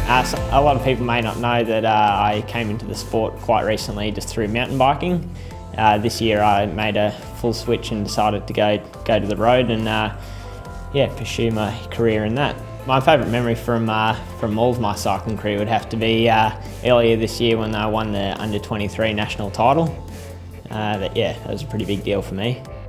So a lot of people may not know that I came into the sport quite recently just through mountain biking. This year I made a full switch and decided to go to the road and pursue my career in that. My favourite memory from all of my cycling career would have to be earlier this year when I won the under-23 national title. That was a pretty big deal for me.